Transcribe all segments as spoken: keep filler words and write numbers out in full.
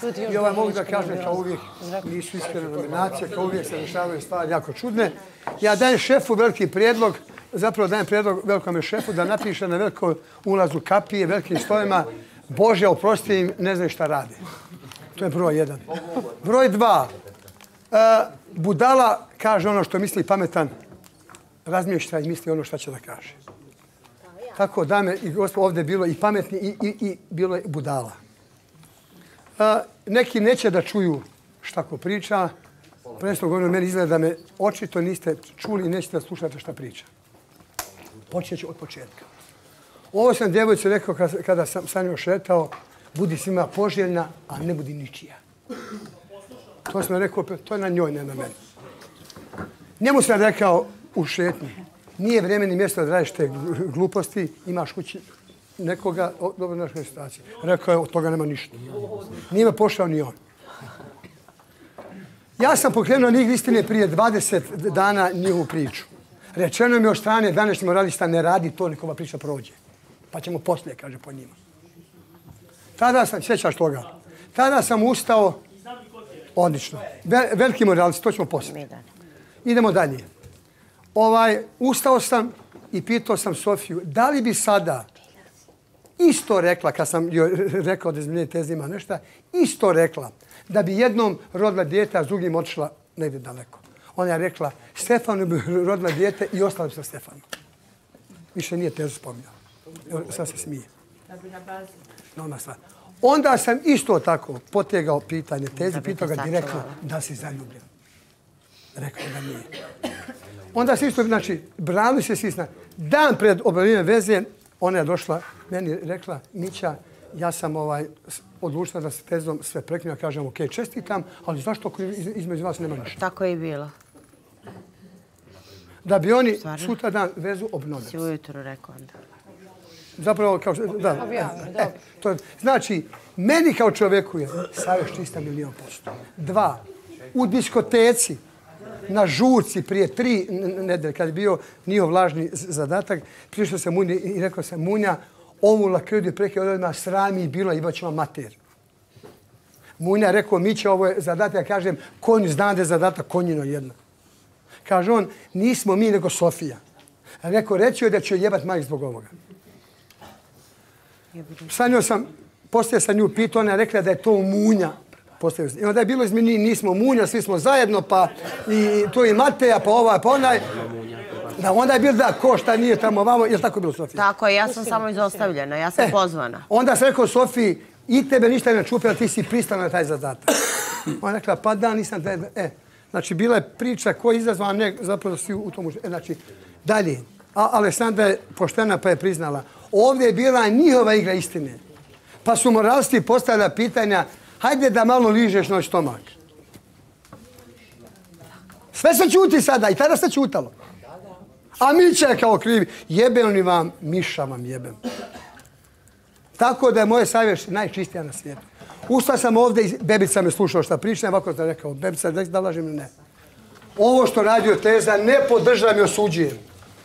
I ovaj mogu da kažem kao uvijek nisu iskrene nominacije, kao uvijek se dešavaju stvari jako čudne. Ja dajem šefu veliki prijedlog, zapravo dajem prijedlog velikome šefu da napiše na velikom ulazu kapije, velikim stojima Bože, oprosti im, ne znaju šta rade. To je broj jedan. Broj dva. Budala kaže ono što misli pametan, razmješta i misli ono što će da kaže. Tako, dame i gospodo, ovdje je bilo i pametni i, i, i bilo je budala. A, neki neće da čuju šta ko priča. Prvenstveno govorim, meni izgleda da me očito niste čuli i nećete da slušate šta priča. Počet ću od početka. Ovo sam djevojci rekao kada, kada sam sa njom šetao, budi svima poželjna, a ne budi ničija. To sam rekao, to je na njoj, ne na meni. Njemu sam rekao u šetnji, nije vrijeme ni mjesto da radiš te gluposti, imaš kući nekoga, dobro znaš kakve situacije. Rekao je, od toga nema ništa. Nije me pošao ni on. Ja sam pokrenuo njih istine prije dvadeset dana njihovu priču. Rečeno mi od strane današnjim moralista, ne radi to, nekova priča prođe. Pa ćemo poslije, kaže, po njima. Tada sam, sjećaš toga, tada sam ustao, odlično, veliki moralist, to ćemo poslije. Idemo dalje. Ovaj, ustao sam i pitao sam Sofiju, da li bi sada isto rekla, kad sam joj rekao da izmjenje teze ima nešto, isto rekla da bi jednom rodila dijete, a s drugim otišla negdje daleko. Ona je rekla, Stefanu bi rodila dijete i ostala bi sa Stefanom. Više nije tezu spominjala. Sad se smije. Normalna stvar. Onda sam isto tako potegao pitanje tezi, pitao ga direktno da si zaljubljen. Rekao da nije. Onda se isto, znači, branili se svi zna. Dan pred objavljenjem veze, ona je došla, meni rekla, Mića, ja sam ovaj, odlučila da se tezom sve prekinem, kažem, ok, čestitam, ali zašto ako između vas nema ništa? Tako je bilo. Da bi oni sutra dan vezu obnovili. Si ujutro rekao onda. Zapravo, kao što, da. E, to je, znači, meni kao čovjeku je savjest čista milijon posto. Dva, u diskoteci, na žurci prije tri nedelje, kad je bio njihov lažni zadatak, prišao sam Munji i rekao sam, Munja, ovu lakriju preke odredima srami i bilo, imat ćemo mater. Munja je rekao, Miće, ovo je zadatak, ja kažem, konju zna da je zadatak, konjino jedno. Kaže on, nismo mi, nego Sofija. A rekao, reći joj da će joj jebat majk zbog ovoga. Sa njom sam, poslije sam nju pitao, ona je rekla da je to Munja. I onda je bilo izmeni, nismo Munja, svi smo zajedno, pa i tu i Mateja, pa ovaj, pa onaj. Da, onda je bilo da, ko šta nije tamo vamo, je li tako bilo Sofija? Tako je, ja sam samo izostavljena, ja sam pozvana. Onda sam rekao Sofiji, i tebe ništa ne čupila, ti si pristala na taj zadatak. Ona je rekla, pa da, nisam taj, e. Znači, bila je priča koja je izazvala ne, zapravo svi u tomu, e, znači, dalje. A Alessandra je poštena pa je priznala. Ovdje je bila njihova igra istine. Pa su moralisti postavila pitanja, hajde da malo ližeš noć stomak. Sve se čuti sada i tada se čutalo. A Mića je kao krivi. Jebe oni vam, miša vam jebem. Tako da je moje savjest najčistija na svijetu. Ustao sam ovdje i bebica me slušao šta pričam, ovako sam rekao, bebica, da lažem ili ne. Ovo što radio teza ne podržavam i osuđujem.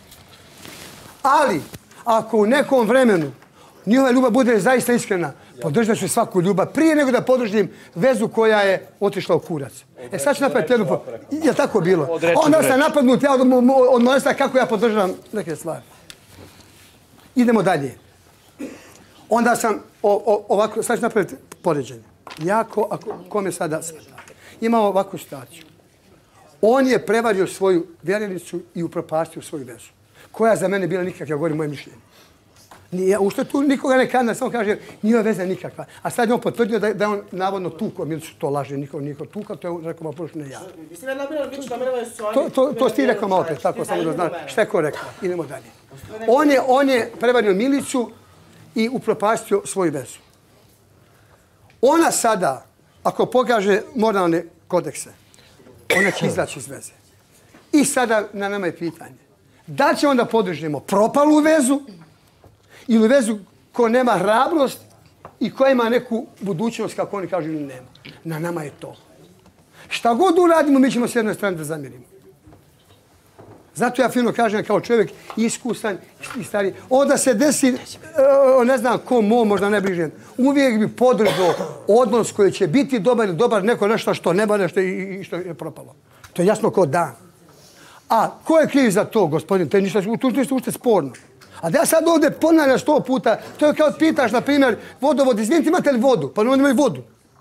Ali, ako u nekom vremenu njihova ljubav bude zaista iskrena, podržat ću svaku ljubav prije nego da podržim vezu koja je otišla u kurac. E sad ću napraviti jednu... Je li tako bilo? Onda sam napadnut ja od molesta kako ja podržavam neke stvari. Idemo dalje. Onda sam ovako... Sad ću napraviti poređenje. Jako, ako kome sada smeta. Imao ovakvu situaciju. On je prevario svoju vjerenicu i upropastio svoju vezu. Koja za mene bila nikakva, ja govorim moje mišljenje. Nije, ušto tu nikoga ne kada, samo kaže, nije veza nikakva. A sad je on potvrdio da, da je on navodno tukao, Milicu to laže, niko niko tukao, to je rekao, ma prošlo ne ja. To, to, to ti rekao malo opet, tako samo da znam šta je ko rekao. Idemo dalje. On je, on je prevario Milicu i upropastio svoju vezu. Ona sada, ako pokaže moralne kodekse, ona će izaći iz veze. I sada na nama je pitanje. Da će onda podržimo propalu vezu ili vezu koja nema hrabrost i koja ima neku budućnost, kako oni kažu, ili nema. Na nama je to. Šta god uradimo, mi ćemo s jedne strane da zamirimo. Zato ja fino kažem kao čovjek iskusan i stari. Onda se desi, ne znam ko mo, možda najbližen, uvijek bi podržao odnos koji će biti dobar ili dobar neko nešto što ne ba nešto i što je propalo. To je jasno kao dan. A ko je kriv za to, gospodin? To je ništa, tu ništa ušte sporno. A da ja sad ovdje ponavljam sto puta, to je kao pitaš, na primjer, vodovod, izvinite, imate li vodu? Pa oni imaju vodu.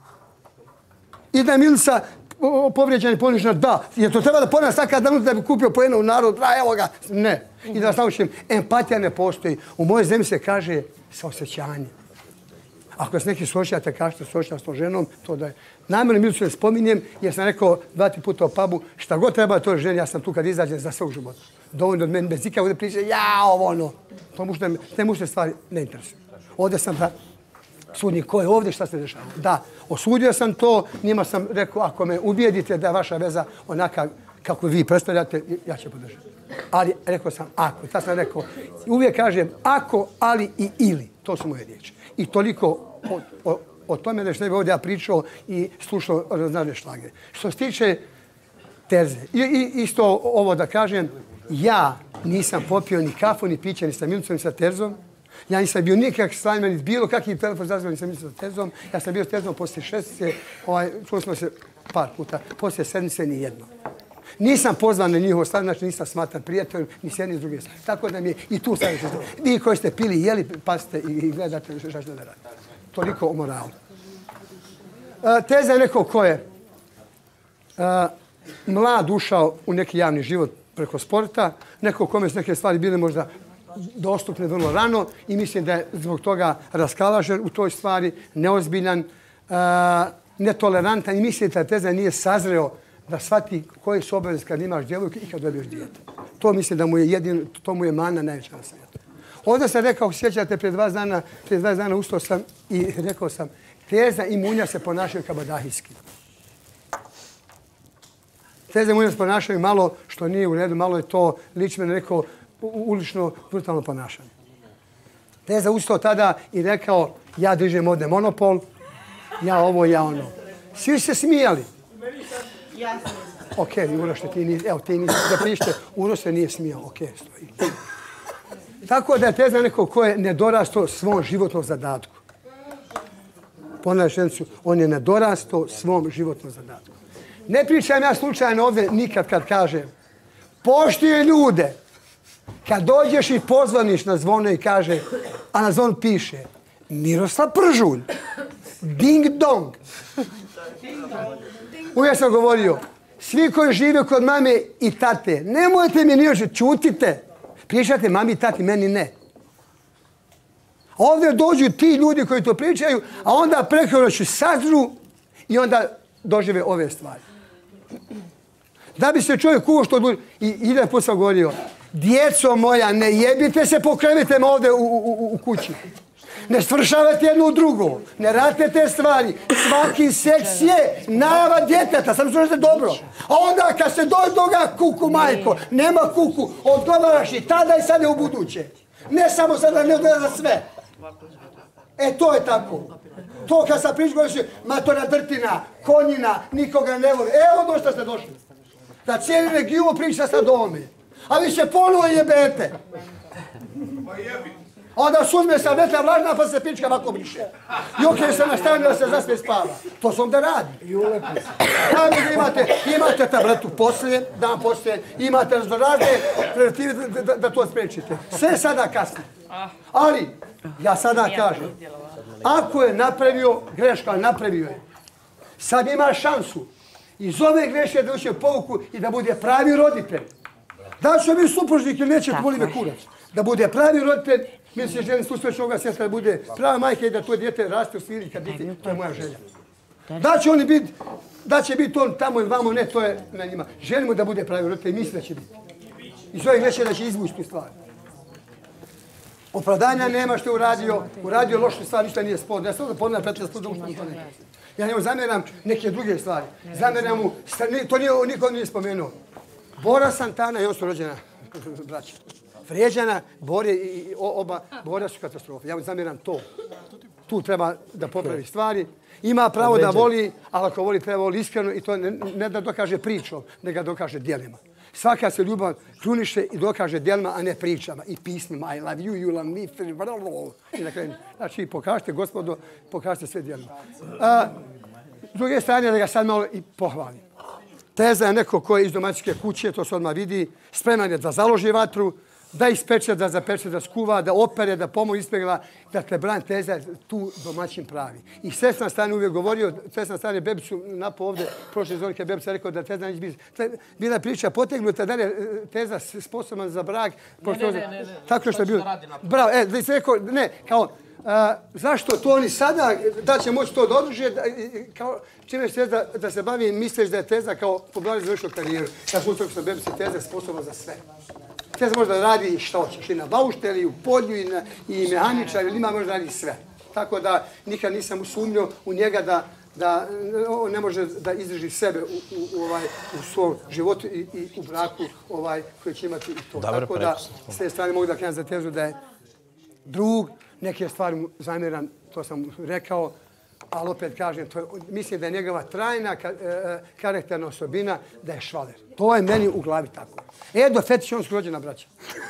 I da je Milica povrijeđena i ponižena, da. Jer to treba da ponavljam svaka dan da bi kupio po jednom narodu, a evo ga, ne. I da vas naučim, empatija ne postoji. U mojoj zemlji se kaže saosjećanje. Ako se neki suočavate, kažete suočavam s tom ženom, to da je. Namjerno Milicu ne spominjem, jer sam rekao dva ti puta o pubu, šta god treba toj ženi, ja sam tu kad izađem za svog života. Dovoljno od meni bez ikada ovdje priče, ja ovo ono. To mušne, te mušne stvari ne interesuju. Ovdje sam da sudim ko je ovdje, šta se dešava. Da, osudio sam to, njima sam rekao, ako me ubijedite da je vaša veza onaka kako vi predstavljate, ja ću podržati. Ali rekao sam ako, tad sam rekao, uvijek kažem ako, ali i ili. To su moje riječi. I toliko o, o, o tome da što ne bi ovdje ja pričao i slušao raznane šlage. Što se tiče Terze, i, i, isto ovo da kažem, ja nisam popio ni kafu, ni piće, ni sa Milicom, ni sa Terzom. Ja nisam bio nikak slanjman, ni bilo kakvi telefon zazvan, nisam bio sa Terzom. Ja sam bio s Terzom poslije šestice, ovaj, čuli smo se par puta, poslije sedmice ni jedno. Nisam pozvan na njihovo stavljanje, znači nisam smatran prijateljem, ni s jedne ni s druge strane. Tako da mi je i tu stavljate. Vi koji ste pili, jeli, pasite i gledate šta što da radite. Toliko o moralu. Teza je neko ko je a, mlad ušao u neki javni život preko sporta, neko kome su neke stvari bile možda dostupne vrlo rano i mislim da je zbog toga raskalažen u toj stvari, neozbiljan, a, netolerantan i mislim da Teza nije sazreo da shvati koje su obaveze kad imaš djevojku i kad dobiješ dijete. To mislim da mu je jedino, to mu je mana najveća na svijetu. Ovdje sam rekao, sjećate, prije dva dana, prije dva dana ustao sam i rekao sam, Teza i Munja se ponašaju kabadahijski. Teza i Munja se ponašaju malo, što nije u redu, malo je to lično neko ulično, brutalno ponašanje. Teza ustao tada i rekao, ja držim ovdje monopol, ja ovo, ja ono. Svi se smijali. Ja sam ok, Urošte, ti nisi, evo, ti nisi, da prište, Uroš se nije smijao, ok, stoji. Tako da je Teza neko ko je nedorastao svom životnom zadatku. Ponavljam šenicu, on je nedorastao svom životnom zadatku. Ne pričam ja slučajno ovdje nikad kad kažem, poštuje ljude, kad dođeš i pozvaniš na zvono i kaže, a na zvon piše, Miroslav Pržulj, ding dong. Uvijek sam govorio, svi koji žive kod mame i tate, nemojte mi nijoče, čutite. Pričate mami i tati, meni ne. Ovdje dođu ti ljudi koji to pričaju, a onda preko noći sazru i onda dožive ove stvari. Da bi se čovjek uvo što odluči, i ide put sam govorio, djeco moja, ne jebite se po krevetima ovdje u, u, u kući. Ne svršavate jedno u drugo. Ne radite te stvari. Svaki seks je najava djeteta. Sam slušajte dobro. A onda kad se dođe toga kuku, majko, nema kuku, odgovaraš i tada i sada u buduće. Ne samo sada, ne odgovara za sve. E, to je tako. To kad sam pričao, govoriš, matora drtina, konjina, nikoga ne voli. Evo do što ste došli. Da cijeli region priča sad o ovome. A vi se ponovo jebete. Onda suzme sa vetra vlažna pa se pička ovako briše. I okej se nastavlja da se zaspe spava. To sam da radi. Da imate, imate tabletu poslije, dan poslije, imate razdorazne preventive da, da, da to spriječite. Sve sada kasno. Ali, ja sada kažem, ako je napravio greška, napravio je. Sad ima šansu iz ove greške da uče pouku i da bude pravi roditelj. Da će biti supružnik ili neće, boli me kurac. Da bude pravi roditelj, mi se želim slušati ovoga svijeta da bude prava majka i da to dijete raste u sviri kad biti, to je moja želja. Da će oni biti, da će biti on tamo ili vamo, ne, to je na njima. Želimo da bude pravi roditelj i mislim da će biti. I svojeg greške da će izvući tu stvar. Opravdanja nema što je uradio, uradio lošu stvar, ništa nije sporno. Ja sam da ponavljam petnaest puta ušto to ne. Ja njemu zamjeram neke druge stvari. Zamjeram mu, to nije, niko nije spomenuo. Bora Santana i on su rođena braća. Vrijeđana, Bor je i oba, Bora su katastrofe. Ja mu zamjeram to. Tu treba da popravi stvari. Ima pravo da voli, ali ako voli, treba voli iskreno i to ne, ne da dokaže pričom, nego da dokaže djelima. Svaka se ljubav kruniše i dokaže djelima, a ne pričama i pismima. I love you, you love me. I na kraju. Znači, pokažite, gospodo, pokažite sve djelima. A, s druge strane, da ga sad malo i pohvalim. Teza je neko ko je iz domaćinske kuće, to se odmah vidi, spreman je da založi vatru, da ispeče, da zapeče, da skuva, da opere, da pomoć ispegla. Dakle, Bran Teza je tu domaćin pravi. I Svesna Stan uvijek govorio, Svesna Stan je Bebicu napao ovdje, prošle zone, kad Bebica rekao da Teza neće biti. Bila priča potegnuta, da je Teza sposoban za brak. Ne, ne, ne, ne. Tako što je bilo. Bravo, e, da se rekao, ne, kao, a, zašto to oni sada, da će moći to da odruže, kao, čime će da, da se bavi, misliš da je Teza kao poblavi završio karijeru. Tako što što Bebica Teza je sposoban za sve. Teza može da radi što hoćeš, i na baušteli, i u polju, i, na, i mehaničar, ili ima može da radi sve. Tako da nikad nisam usumnio u njega da, da on ne može da izdrži sebe u, u, u, ovaj, u svom životu i, i u braku ovaj, koji će imati i to. Dobar, tako da s te strane mogu da kažem za Tezu da je drug, neke stvari mu zamjeram, to sam rekao, ali opet kažem, to je, mislim da je njegova trajna ka, e, karakterna osobina da je švaler. To je meni u glavi tako. Edo Fetić, on su rođena braća.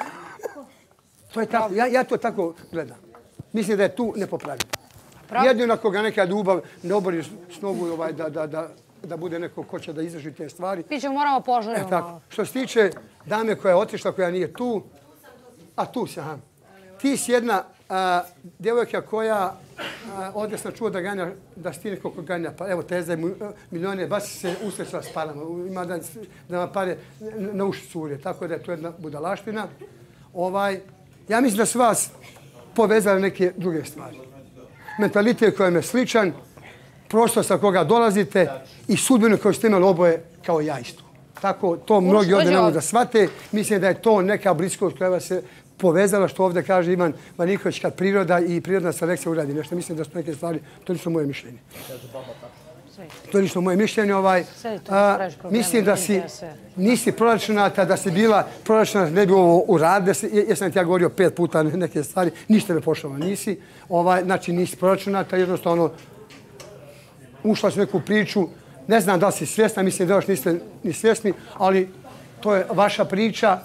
To je tako, ja, ja to tako gledam. Mislim da je tu nepopravljivo. Jedino ako ga neka ljubav ne obori s nogu ovaj, da, da, da, da bude neko ko će da izraži te stvari. Mi ćemo moramo poželiti. E, tako. Što se tiče dame koja je otišla, koja nije tu, a tu se, aha. Ti si jedna a, djevojka koja a, ovdje sam čuo da ganja, da si ti neko ko ganja, pa evo Teza je milijone, baš se usrećala s parama, ima da, da vam pare na uši cure, tako da je to jedna budalaština. Ovaj, ja mislim da su vas povezali neke druge stvari. Mentalitet koji je sličan, prostor sa koga dolazite i sudbinu koju ste imali oboje kao ja isto. Tako to mnogi ovdje ne mogu da shvate. Mislim da je to neka bliskost koja se povezala, što ovdje kaže Ivan Vaniković, kad priroda i prirodna selekcija uradi nešto. Mislim da su neke stvari, to je lično moje mišljenje. To je lično moje mišljenje. Ovaj, a, mislim da si, nisi proračunata, da si bila proračunata, ne bi ovo uradila. Jesam ti ja govorio pet puta neke stvari, ništa ne pošava, nisi. Ovaj, znači nisi proračunata, jednostavno ušla si u neku priču. Ne znam da li si svjesna, mislim da još niste ni svjesni, ali to je vaša priča.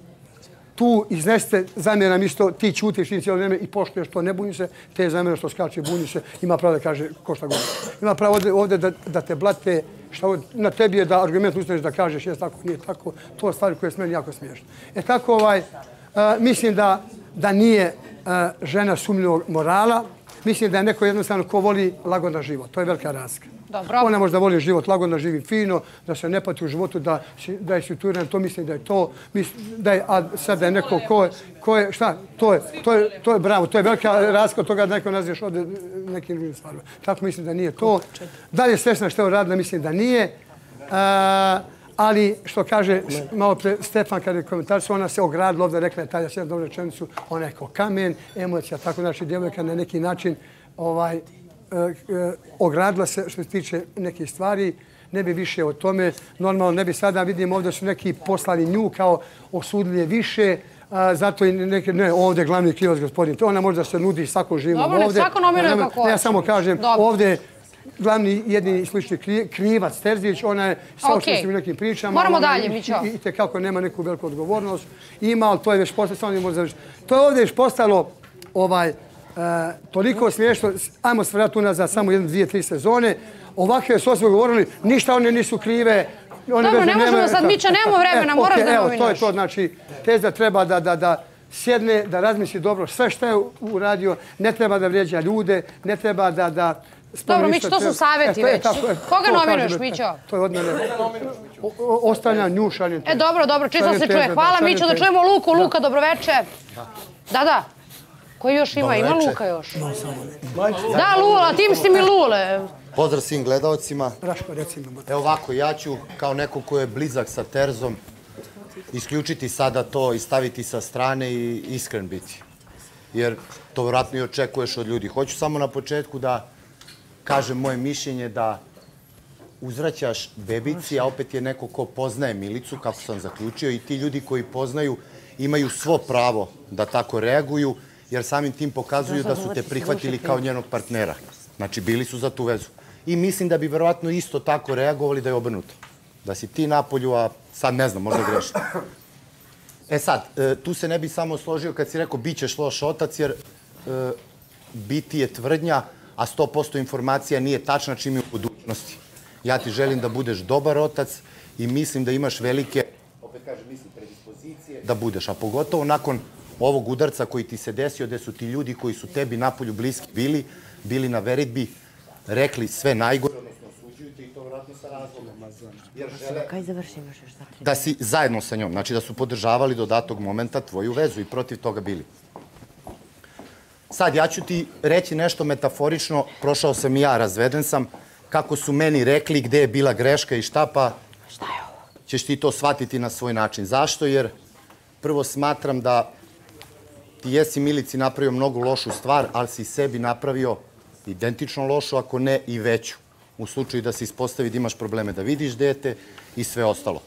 Tu iznesete, zamjeram isto, ti ćutiš ti cijelo vrijeme i poštuješ to, ne buni se, te zamjeram što skače, buni se, ima pravo da kaže ko šta govori. Ima pravo ovdje, ovdje da, da te blate, šta ovdje, na tebi je da argument ustaneš da kažeš jes tako, nije tako, to je stvari koje je meni jako smiješno. E tako, ovaj, a, mislim da, da nije a, žena sumnjivog morala, mislim da je neko jednostavno ko voli lagodan život, to je velika razlika. Dobro. Ona može da voli život lagodno, živi fino, da se ne pati u životu, da, da je situiran, to mislim da je to, da je, a sad da je neko ko je, ko je, šta, to je, to je, to je bravo, to je velika razlika od toga da neko nazivaš ovdje nekim drugim stvarima. Tako mislim da nije to. Da li je svjesna što je uradila, mislim da nije. A, ali što kaže malo pre Stefan kada je komentarstvo, ona se ogradila ovdje, rekla je tada sjednu dobru rečenicu, ona je kao kamen, emocija, tako znači djevojka na neki način ovaj, ogradila se što se tiče nekih stvari, ne bi više o tome. Normalno ne bi sada, vidim ovdje su neki poslali nju kao osudili više, a, zato i neke, ne, ovdje glavni krivac gospodin. Ona možda se nudi svako živom ovdje. Dobro, nek svako nominuje kako hoće. Ja samo kažem, Dobro. Ovdje glavni jedini slični krivac Terzić, ona je sa okay. u nekim pričama. Moramo ona, dalje, Mićo. I, i te kako nema neku veliku odgovornost. Ima, ali to je već postalo, to je ovdje već postalo ovaj, Uh, toliko smiješno, ajmo se vratiti unazad samo jednu, dvije, tri sezone. Ovakve su osobe govorili, ništa one nisu krive. One Dobro, ne možemo nema, sad, Mića, nemamo vremena, e, moraš okay, da evo, nominaš. to je to, znači, Teza treba da, da, da sjedne, da razmisli dobro sve što je uradio, ne treba da vrijeđa ljude, ne treba da... da Dobro, Mićo, to su savjeti već. Koga nominuješ, Mićo? To je od mene. Ostavljam njušanjem. E, dobro, dobro, čisto se čuje. Hvala, Mićo, da čujemo Luku. Luka, dobroveče. Da, da. Koji još ima? Ima Luka još? Da, Lula, tim si mi Lule. Pozdrav svim gledalcima. Raško, recimo. Evo ovako, ja ću kao neko ko je blizak sa Terzom isključiti sada to i staviti sa strane i iskren biti. Jer to vjerojatno i očekuješ od ljudi. Hoću samo na početku da kažem moje mišljenje da uzvraćaš bebici, a opet je neko ko poznaje Milicu, kako sam zaključio, i ti ljudi koji poznaju imaju svo pravo da tako reaguju, jer samim tim pokazuju da su te prihvatili kao njenog partnera. Znači, bili su za tu vezu. I mislim da bi verovatno isto tako reagovali da je obrnuto. Da si ti napolju, a sad ne znam, možda grešim. E sad, tu se ne bi samo složio kad si rekao bit ćeš loš otac, jer biti je tvrdnja, a sto posto informacija nije tačna čim je u budućnosti. Ja ti želim da budeš dobar otac i mislim da imaš velike, opet kažem, mislim, predispozicije da budeš, a pogotovo nakon ovog udarca koji ti se desio, gde su ti ljudi koji su tebi napolju bliski bili, bili na veritbi, rekli sve najgore, odnosno osuđuju te i to vratno sa razlogom. Jer žele da si zajedno sa njom, znači da su podržavali do datog momenta tvoju vezu i protiv toga bili. Sad, ja ću ti reći nešto metaforično, prošao sam i ja, razveden sam, kako su meni rekli gde je bila greška i šta, pa ćeš ti to shvatiti na svoj način. Zašto? Jer prvo smatram da ti jesi Milici napravio mnogo lošu stvar, ali si sebi napravio identično lošu, ako ne i veću. U slučaju da se ispostavi da imaš probleme da vidiš dete i sve ostalo.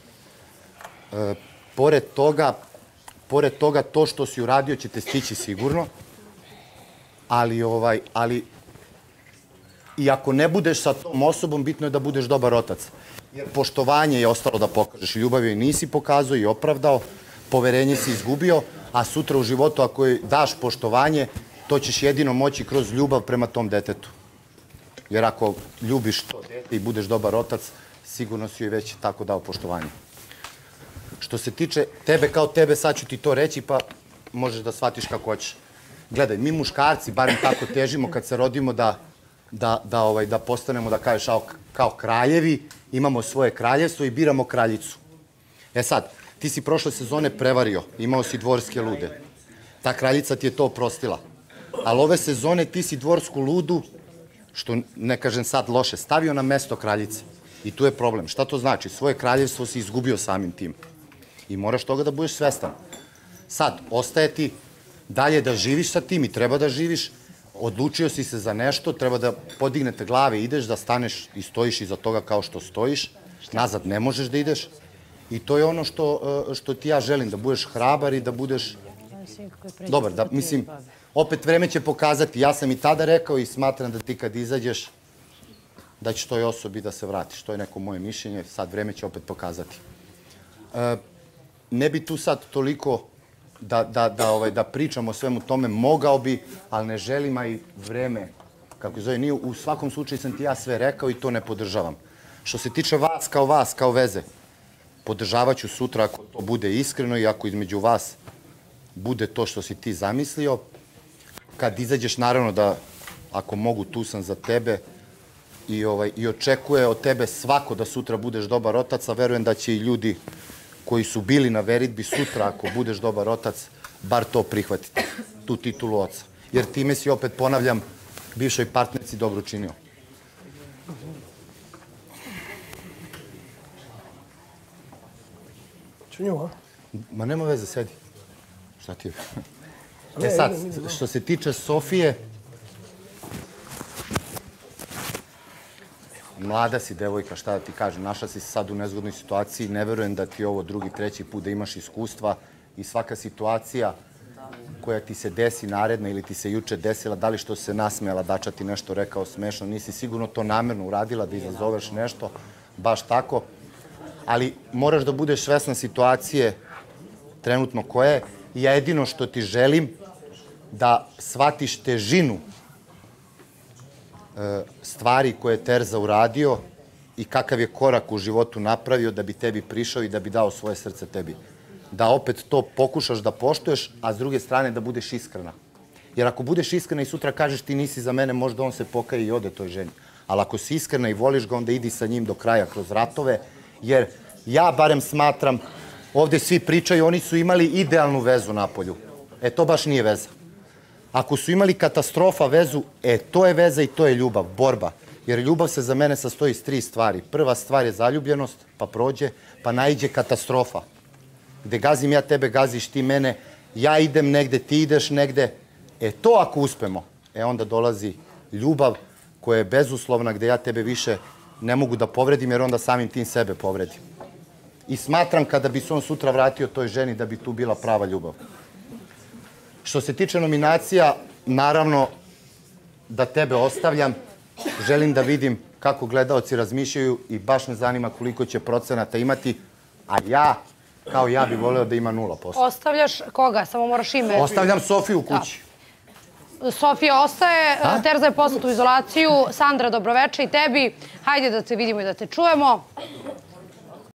Pored toga, pored toga, to što si uradio će te stići sigurno, ali ovaj, ali i ako ne budeš sa tom osobom, bitno je da budeš dobar otac. Jer poštovanje je ostalo da pokažeš. Ljubav joj nisi pokazao i opravdao, poverenje si izgubio, a sutra u životu ako joj daš poštovanje, to ćeš jedino moći kroz ljubav prema tom detetu. Jer ako ljubiš to dete i budeš dobar otac, sigurno si joj već tako dao poštovanje. Što se tiče tebe kao tebe, sad ću ti to reći, pa možeš da shvatiš kako hoćeš. Gledaj, mi muškarci, barem tako težimo kad se rodimo da da, da, ovaj, da postanemo, da kažeš, kao kraljevi, imamo svoje kraljevstvo i biramo kraljicu. E sad, ti si prošle sezone prevario, imao si dvorske lude. Ta kraljica ti je to oprostila. Ali ove sezone ti si dvorsku ludu, što ne kažem sad loše, stavio na mesto kraljice. I tu je problem. Šta to znači? Svoje kraljevstvo si izgubio samim tim. I moraš toga da budeš svestan. Sad, ostaje ti dalje da živiš sa tim i treba da živiš. Odlučio si se za nešto, treba da podignete glave, ideš, da staneš i stojiš iza toga kao što stojiš. Nazad ne možeš da ideš. I to je ono što ti ja želim, da budeš hrabar i da budeš dobar. Da, mislim, opet vreme će pokazati. Ja sam i tada rekao i smatram da ti kad izađeš, da ćeš toj osobi da se vratiš. To je neko moje mišljenje, sad vreme će opet pokazati. Ne bi tu sad toliko da pričam o svemu tome, mogao bi, ali ne želim, a i vreme, kako zove, nije, u svakom slučaju sam ti ja sve rekao i to ne podržavam. Što se tiče vas kao vas, kao veze, podržavat ću sutra ako to bude iskreno i ako između vas bude to što si ti zamislio. Kad izađeš, naravno da, ako mogu, tu sam za tebe i očekuje od tebe svako da sutra budeš dobar otac, a verujem da će i ljudi koji su bili na veritbi sutra, ako budeš dobar otac, bar to prihvatiti, tu titulu oca. Jer time si, opet ponavljam, bivšoj partnerci dobro činio. Čunju, a? Ma nema veze, sedi. Šta ti je? E sad, što se tiče Sofije, mlada si devojka, šta da ti kažem, našla si se sad u nezgodnoj situaciji, ne verujem da ti ovo drugi, treći put da imaš iskustva i svaka situacija koja ti se desi naredna ili ti se juče desila, da li što se nasmejala, Dača ti nešto rekao smešno, nisi sigurno to namerno uradila da izazoveš nešto, baš tako, ali moraš da budeš svesna situacije trenutno koja je i ja jedino što ti želim da shvatiš težinu stvari koje je Terza uradio i kakav je korak u životu napravio da bi tebi prišao i da bi dao svoje srce tebi. Da opet to pokušaš da poštuješ, a s druge strane da budeš iskrena. Jer ako budeš iskrena i sutra kažeš ti nisi za mene, možda on se pokaje i ode toj ženi. Ali ako si iskrena i voliš ga, onda idi sa njim do kraja kroz ratove, jer ja barem smatram, ovde svi pričaju, oni su imali idealnu vezu napolju. E, to baš nije veza. Ako su imali katastrofa vezu, e, to je veza i to je ljubav, borba. Jer ljubav se za mene sastoji iz tri stvari. Prva stvar je zaljubljenost, pa prođe, pa naiđe katastrofa. Gde gazim ja tebe, gaziš ti mene, ja idem negde, ti ideš negde. E, to ako uspemo, e, onda dolazi ljubav koja je bezuslovna, gde ja tebe više ne mogu da povredim, jer onda samim tim sebe povredim. I smatram kada bi se on sutra vratio toj ženi da bi tu bila prava ljubav. Što se tiče nominacija, naravno da tebe ostavljam. Želim da vidim kako gledaoci razmišljaju i baš me zanima koliko će procenata imati, a ja, kao ja bi voleo da ima nula posto. Ostavljaš koga? Samo moraš ime. Ostavljam Sofiju u kući. Sofija ostaje, Terza je poslata u izolaciju, Sandra, dobroveče i tebi. Hajde da te vidimo i da te čujemo.